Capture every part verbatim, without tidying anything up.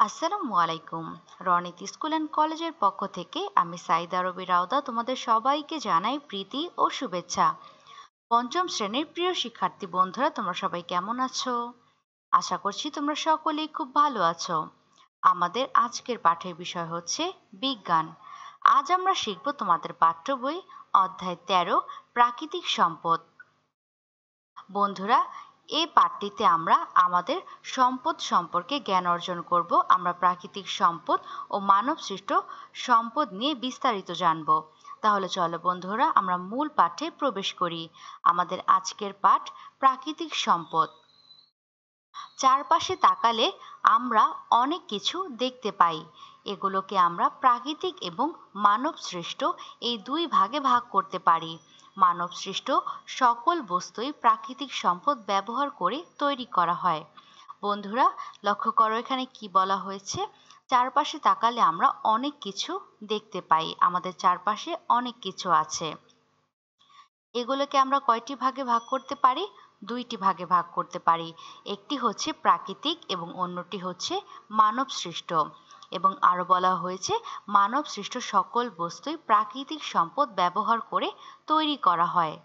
আসসালামু আলাইকুম। Ronit school and কলেজের পক্ষ থেকে আমি সাইদা রবি রাউদা তোমাদের সবাইকে জানাই প্রীতি ও শুভেচ্ছা। পঞ্চম শ্রেণীর প্রিয় শিক্ষার্থী বন্ধুরা, তোমরা সবাই কেমন আছো? আশা করছি তোমরা সকলেই খুব ভালো আছো। আমাদের আজকের পাঠের বিষয় হচ্ছে বিজ্ঞান। আজ আমরা শিখব তোমাদের পাঠ্য বই অধ্যায় তেরো, প্রাকৃতিক সম্পদ। বন্ধুরা, এই পাঠটিতে আমরা আমাদের সম্পদ সম্পর্কে জ্ঞান অর্জন করব। আমরা প্রাকৃতিক সম্পদ ও মানব সৃষ্ট সম্পদ নিয়ে বিস্তারিত জানব। তাহলে চলো বন্ধুরা, আমরা মূল পাঠে প্রবেশ করি। আমাদের আজকের পাঠ প্রাকৃতিক সম্পদ। চারপাশে তাকালে আমরা অনেক কিছু দেখতে পাই। এগুলোকে আমরা প্রাকৃতিক এবং মানব সৃষ্ট এই দুই ভাগে ভাগ করতে পারি। মানব সৃষ্ট সকল বস্তুই প্রাকৃতিক সম্পদ ব্যবহার করে তৈরি করা হয়। বন্ধুরা, লক্ষ্য করো এখানে কি বলা হয়েছে। চারপাশে তাকালে আমরা অনেক কিছু দেখতে পাই। আমাদের চারপাশে অনেক কিছু আছে। এগুলোকে আমরা কয়টি ভাগে ভাগ করতে পারি? দুইটি ভাগে ভাগ করতে পারি। একটি হচ্ছে প্রাকৃতিক এবং অন্যটি হচ্ছে মানব সৃষ্ট। এবং আরো বলা হয়েছে মানব সৃষ্ট সকল বস্তুই প্রাকৃতিক সম্পদ ব্যবহার করে তৈরি করা হয়।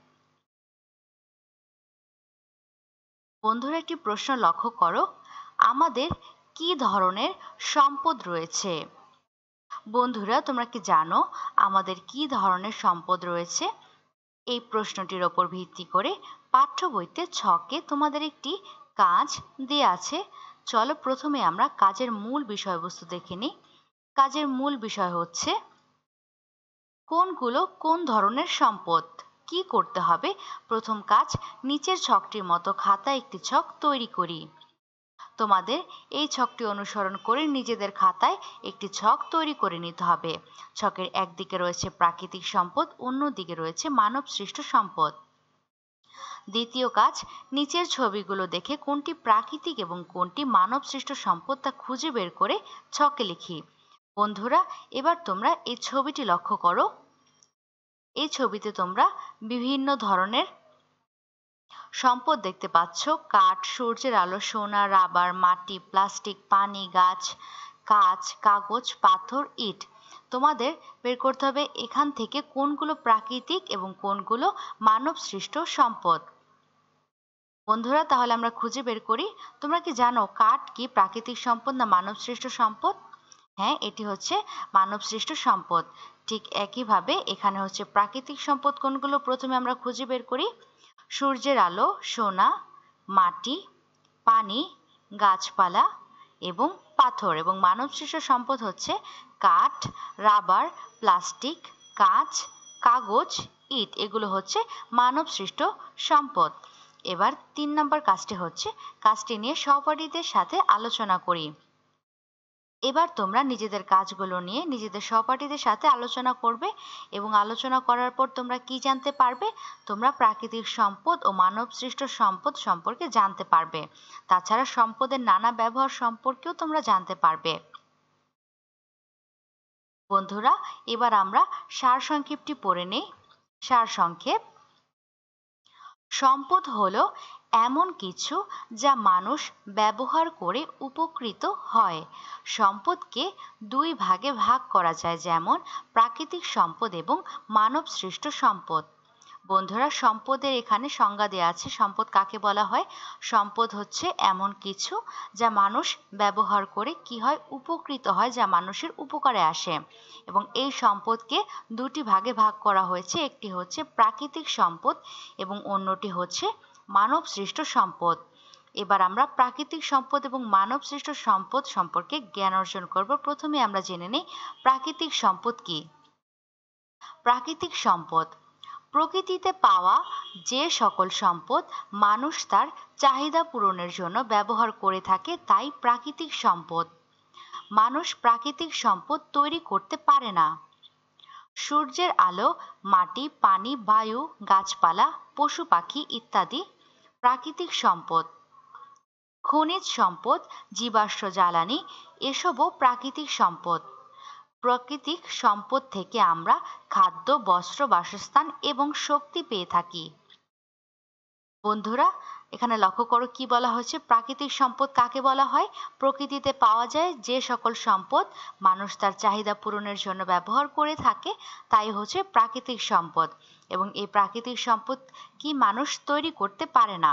বন্ধুরা, একটি প্রশ্ন লক্ষ্য করো, আমাদের কি ধরনের সম্পদ রয়েছে? বন্ধুরা, তোমরা কি জানো আমাদের কি ধরনের সম্পদ রয়েছে? এই প্রশ্নটির ওপর ভিত্তি করে পাঠ্য বইতে ছকে তোমাদের একটি কাজ দেয়া আছে। চলো প্রথমে আমরা কাজের মূল বিষয়বস্তু দেখে নিই। কাজের মূল বিষয় হচ্ছে কোনগুলো কোন ধরনের সম্পদ। কি করতে হবে? প্রথম কাজ, নিচের ছকটির মতো খাতায় একটি ছক তৈরি করি। তোমাদের এই ছকটি অনুসরণ করে নিজেদের খাতায় একটি ছক তৈরি করে নিতে হবে। ছকের একদিকে রয়েছে প্রাকৃতিক সম্পদ, অন্য দিকে রয়েছে মানব সৃষ্ট সম্পদ। দ্বিতীয় কাজ, নিচের ছবিগুলো দেখে কোনটি প্রাকৃতিক এবং কোনটি মানব সৃষ্ট সম্পদ তা খুঁজে বের করে ছকে লিখি। বন্ধুরা, এবার তোমরা এই ছবিটি লক্ষ্য করো। এই ছবিতে তোমরা বিভিন্ন ধরনের সম্পদ দেখতে পাচ্ছ। কাঠ, সূর্যের আলো, সোনা, রাবার, মাটি, প্লাস্টিক, পানি, গাছ, কাঁচ, কাগজ, পাথর, ইট। তোমাদের বের করতে হবে এখান থেকে কোনগুলো প্রাকৃতিক এবং কোনগুলো মানব সৃষ্ট সম্পদ। বন্ধুরা, তাহলে আমরা খুঁজে বের করি। তোমরা কি জানো কাঠ কি প্রাকৃতিক সম্পদ না মানব সৃষ্ট সম্পদ? হ্যাঁ, এটি হচ্ছে মানব সৃষ্ট সম্পদ। ঠিক একইভাবে এখানে হচ্ছে প্রাকৃতিক সম্পদ কোনগুলো, প্রথমে আমরা খুঁজে বের করি। সূর্যের আলো, সোনা, মাটি, পানি, গাছপালা এবং পাথর। এবং মানব সৃষ্ট সম্পদ হচ্ছে কাঠ, রাবার, প্লাস্টিক, কাঁচ, কাগজ, ইট। এগুলো হচ্ছে মানব সৃষ্ট সম্পদ। এবার তিন নম্বর কাজটি হচ্ছে কাজটি নিয়ে সহপাঠীদের সাথে আলোচনা করি। এবার তোমরা নিজেদের কাজগুলো নিয়ে নিজেদের সহপাঠীদের সাথে আলোচনা করবে এবং আলোচনা করার পর তোমরা কি জানতে পারবে? তোমরা প্রাকৃতিক সম্পদ ও মানব সৃষ্ট সম্পদ সম্পর্কে জানতে পারবে। তাছাড়া সম্পদের নানা ব্যবহার সম্পর্কেও তোমরা জানতে পারবে। বন্ধুরা, এবার আমরা সারসংক্ষেপটি পড়ে নেই। সারসংক্ষেপ: সম্পদ হলো এমন কিছু যা মানুষ ব্যবহার করে উপকৃত হয়। সম্পদকে দুই ভাগে ভাগ করা যায়, যেমন প্রাকৃতিক সম্পদ এবং মানব সৃষ্ট সম্পদ। বন্ধুরা, সম্পদের এখানে সংজ্ঞা দেওয়া আছে। সম্পদ কাকে বলা হয়? সম্পদ হচ্ছে এমন কিছু যা মানুষ ব্যবহার করে কি হয়, উপকৃত হয়, যা মানুষের উপকারে আসে। এবং এই সম্পদকে দুটি ভাগে ভাগ করা হয়েছে। একটি হচ্ছে প্রাকৃতিক সম্পদ এবং অন্যটি হচ্ছে মানব সৃষ্ট সম্পদ। এবার আমরা প্রাকৃতিক সম্পদ এবং মানব সৃষ্ট সম্পদ সম্পর্কে জ্ঞান অর্জন করব। প্রথমে আমরা জেনে নেই প্রাকৃতিক সম্পদ কি। প্রাকৃতিক সম্পদ প্রকৃতিতে পাওয়া যে সকল সম্পদ মানুষ তার চাহিদা পূরণের জন্য ব্যবহার করে থাকে তাই প্রাকৃতিক সম্পদ। মানুষ প্রাকৃতিক সম্পদ তৈরি করতে পারে না। সূর্যের আলো, মাটি, পানি, বায়ু, গাছপালা, পশু পাখি ইত্যাদি প্রাকৃতিক সম্পদ। খনিজ সম্পদ, জীবাশ্ম জ্বালানি এসবও প্রাকৃতিক সম্পদ। প্রাকৃতিক সম্পদ থেকে আমরা খাদ্য, বস্ত্র, বাসস্থান এবং শক্তি পেয়ে থাকি। বন্ধুরা, এখানে লক্ষ্য করো কি বলা হয়েছে, প্রাকৃতিক সম্পদ কাকে বলা হয়? প্রকৃতিতে পাওয়া যায় যে সকল সম্পদ মানুষ তার চাহিদা পূরণের জন্য ব্যবহার করে থাকে তাই হচ্ছে প্রাকৃতিক সম্পদ, এবং এই প্রাকৃতিক সম্পদ কি মানুষ তৈরি করতে পারে না।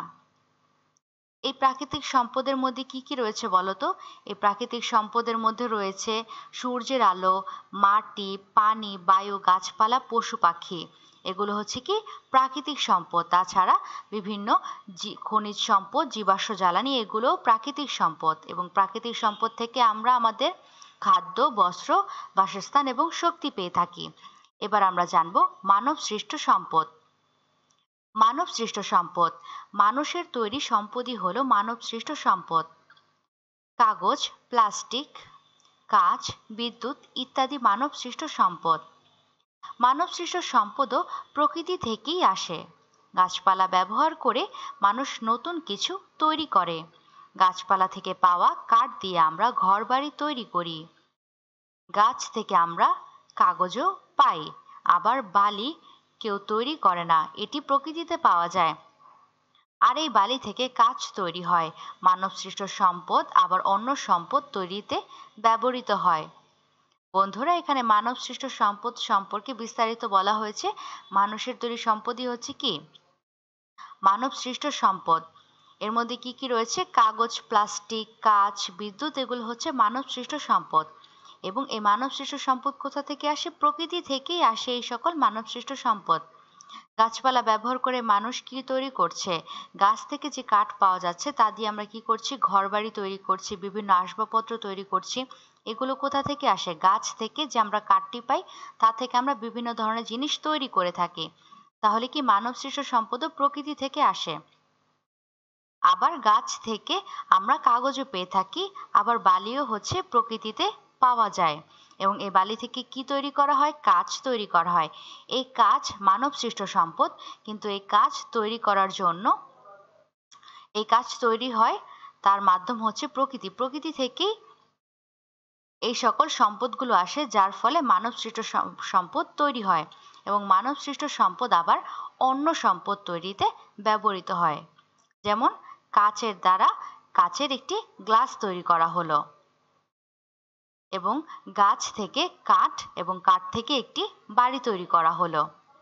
এই প্রাকৃতিক সম্পদের মধ্যে কি কি রয়েছে বলো তো? এই প্রাকৃতিক সম্পদের মধ্যে রয়েছে সূর্যের আলো, মাটি, পানি, বায়ু, গাছপালা, পশু পাখি। এগুলো হচ্ছে কি প্রাকৃতিক সম্পদ। তাছাড়া বিভিন্ন খনিজ সম্পদ, জীবাশ্ম জ্বালানি, এগুলো প্রাকৃতিক সম্পদ, এবং প্রাকৃতিক সম্পদ থেকে আমরা আমাদের খাদ্য, বস্ত্র, বাসস্থান এবং শক্তি পেয়ে থাকি। এবার আমরা জানবো মানব সৃষ্ট সম্পদ। মানব সৃষ্ট সম্পদ, মানুষের তৈরি সম্পদই হলো মানব সৃষ্ট সম্পদ। কাগজ, প্লাস্টিক, কাঁচ, বিদ্যুৎ ইত্যাদি মানব সৃষ্ট সম্পদ। মানব সৃষ্ট সম্পদও প্রকৃতি থেকেই আসে। গাছপালা ব্যবহার করে মানুষ নতুন কিছু তৈরি করে। গাছপালা থেকে পাওয়া কাঠ দিয়ে আমরা ঘরবাড়ি তৈরি করি। গাছ থেকে আমরা কাগজও পাই। আবার বালি কেউ তৈরি করে না, এটি প্রকৃতিতে পাওয়া যায়। আর এই বালি থেকে কাঁচ তৈরি হয়। মানব সৃষ্ট সম্পদ আবার অন্য সম্পদ তৈরিতে ব্যবহৃত হয়। বন্ধুরা, এখানে মানব সৃষ্ট সম্পদ সম্পর্কে বিস্তারিত বলা হয়েছে। মানুষের তৈরি সম্পদই হচ্ছে কি মানব সৃষ্ট সম্পদ। এর মধ্যে কি কি রয়েছে? কাগজ, প্লাস্টিক, কাঁচ, বিদ্যুৎ, এগুলো হচ্ছে মানব সৃষ্ট সম্পদ। এবং এই মানব সৃষ্ট সম্পদ কোথা থেকে আসে? প্রকৃতি থেকেই আসে এই সকল মানব সৃষ্ট সম্পদ। গাছপালা ব্যবহার করে মানুষ কি তৈরি করছে? গাছ থেকে যে কাঠ পাওয়া যাচ্ছে তা দিয়ে আমরা কি করছি? ঘরবাড়ি তৈরি করছি, বিভিন্ন আসবাবপত্র তৈরি করছি। এগুলো কোথা থেকে আসে? গাছ থেকে যে আমরা কাঠটি পাই তা থেকে আমরা বিভিন্ন ধরনের জিনিস তৈরি করে থাকি। তাহলে কি মানব সৃষ্ট সম্পদও প্রকৃতি থেকে আসে। আবার গাছ থেকে আমরা কাগজও পেয়ে থাকি, আবার বালিও হচ্ছে প্রকৃতিতে পাওয়া যায়। এবং এই বালি থেকে কি তৈরি করা হয়? কাঁচ তৈরি করা হয়। এই কাঁচ মানব সৃষ্ট সম্পদ, কিন্তু এই কাঁচ তৈরি করার জন্য এই কাঁচ তৈরি হয় তার মাধ্যম হচ্ছে প্রকৃতি। প্রকৃতি থেকেই এই সকল সম্পদগুলো আসে, যার ফলে মানব সৃষ্ট সম্পদ তৈরি হয়, এবং মানব সৃষ্ট সম্পদ আবার অন্য সম্পদ তৈরিতে ব্যবহৃত হয়। যেমন কাচের দ্বারা কাচের একটি গ্লাস তৈরি করা হলো, এবং গাছ থেকে কাঠ এবং কাঠ থেকে একটি বাড়ি তৈরি করা হলো।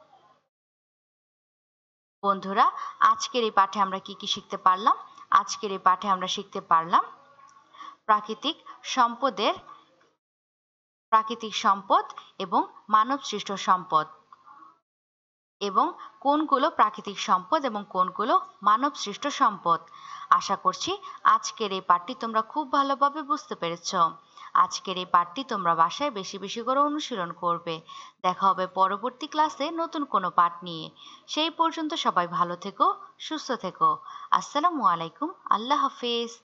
বন্ধুরা, আজকের এই পাঠে আমরা কি কি শিখতে পারলাম? আজকের এই পাঠে আমরা শিখতে পারলাম প্রাকৃতিক সম্পদের প্রাকৃতিক সম্পদ এবং মানব সৃষ্ট সম্পদ, এবং কোনগুলো প্রাকৃতিক সম্পদ এবং কোনগুলো মানব সৃষ্ট সম্পদ। আশা করছি আজকের এই পাঠটি তোমরা খুব ভালোভাবে বুঝতে পেরেছ। আজকের এই পাঠটি তোমরা বাসায় বেশি বেশি করে অনুশীলন করবে। দেখা হবে পরবর্তী ক্লাসে নতুন কোনো পাঠ নিয়ে। সেই পর্যন্ত সবাই ভালো থেকো, সুস্থ থেকো। আসসালামু আলাইকুম। আল্লাহ হাফেজ।